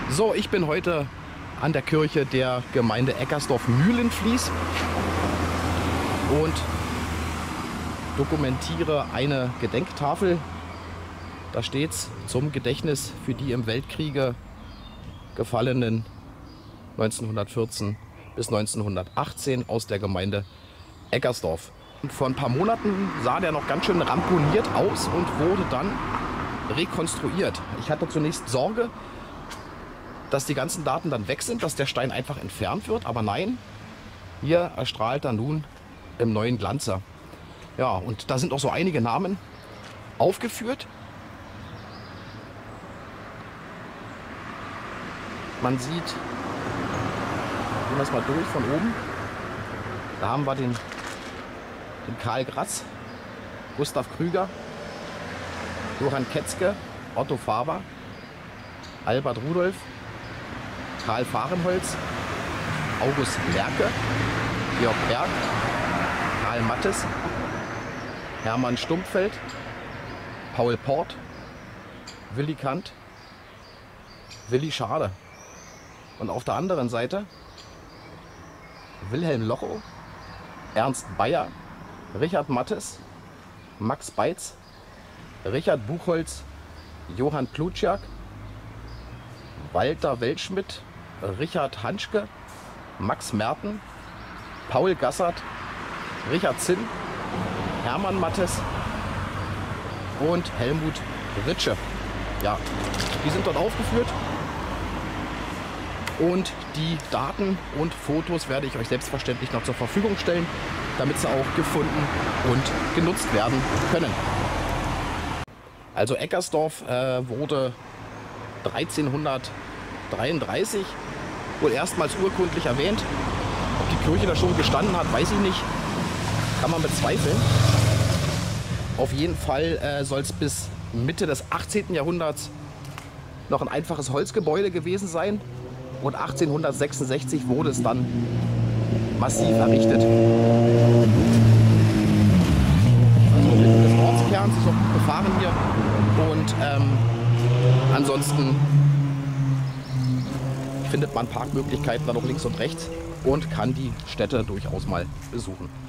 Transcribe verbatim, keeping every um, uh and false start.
So, ich bin heute an der Kirche der Gemeinde Eckersdorf-Mühlenfließ und dokumentiere eine Gedenktafel. Da steht's: zum Gedächtnis für die im Weltkriege Gefallenen neunzehnhundertvierzehn bis neunzehnhundertachtzehn aus der Gemeinde Eckersdorf. Und vor ein paar Monaten sah der noch ganz schön ramponiert aus und wurde dann rekonstruiert. Ich hatte zunächst Sorge, dass die ganzen Daten dann weg sind, dass der Stein einfach entfernt wird. Aber nein, hier erstrahlt er nun im neuen Glanze. Ja, und da sind auch so einige Namen aufgeführt. Man sieht, gehen wir es mal durch von oben. Da haben wir den, den Karl Gratz, Gustav Krüger, Johann Ketzke, Otto Faber, Albert Rudolph, Karl Fahrenholz, August Lerche, Georg Berg, Karl Mattes, Hermann Stumpfeld, Paul Port, Willy Kandt, Willi Schade. Und auf der anderen Seite Wilhelm Locho, Ernst Bayer, Richard Mattes, Max Beitz, Richard Buchholz, Johann Plutschak, Walter Weltschmidt, Richard Hanschke, Max Merten, Paul Gassert, Richard Zinn, Hermann Mattes und Helmut Ritsche. Ja, die sind dort aufgeführt. Und die Daten und Fotos werde ich euch selbstverständlich noch zur Verfügung stellen, damit sie auch gefunden und genutzt werden können. Also Eckersdorf äh, wurde dreizehnhundertdreiunddreißig wohl erstmals urkundlich erwähnt. Ob die Kirche da schon gestanden hat, weiß ich nicht. Kann man bezweifeln. Auf jeden Fall äh, soll es bis Mitte des achtzehnten Jahrhunderts noch ein einfaches Holzgebäude gewesen sein. Und achtzehnhundertsechsundsechzig wurde es dann massiv errichtet. Also mitten des Ortskerns, ist auch gut befahren hier. Und ähm, ansonsten findet man Parkmöglichkeiten dann noch links und rechts und kann die Städte durchaus mal besuchen.